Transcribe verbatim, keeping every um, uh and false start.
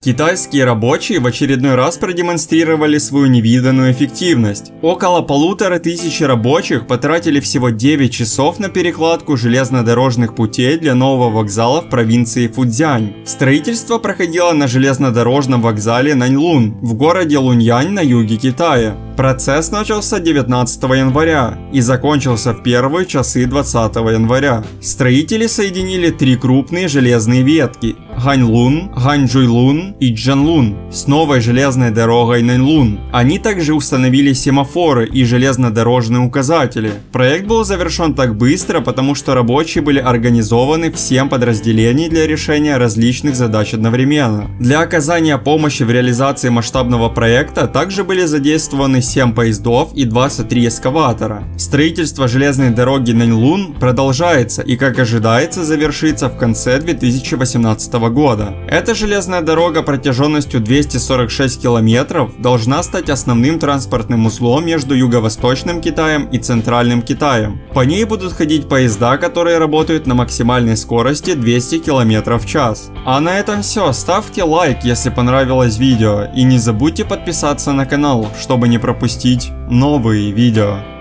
Китайские рабочие в очередной раз продемонстрировали свою невиданную эффективность. Около полутора тысячи рабочих потратили всего девять часов на перекладку железнодорожных путей для нового вокзала в провинции Фуцзянь. Строительство проходило на железнодорожном вокзале Наньлун в городе Луньянь на юге Китая. Процесс начался девятнадцатого января и закончился в первые часы двадцатого января. Строители соединили три крупные железные ветки – Ганьлун, Ганьчжуйлун и Чжанлун с новой железной дорогой Наньлун. Они также установили семафоры и железнодорожные указатели. Проект был завершен так быстро, потому что рабочие были организованы в семь подразделений для решения различных задач одновременно. Для оказания помощи в реализации масштабного проекта также были задействованы семь поездов и двадцать три эскаватора. Строительство железной дороги Наньлун продолжается и, как ожидается, завершится в конце две тысячи восемнадцатого года. Эта железная дорога протяженностью двести сорок шесть километров должна стать основным транспортным узлом между Юго-Восточным Китаем и Центральным Китаем. По ней будут ходить поезда, которые работают на максимальной скорости двести километров в час. А на этом все. Ставьте лайк, если понравилось видео, и не забудьте подписаться на канал, чтобы не пропустить новые видео.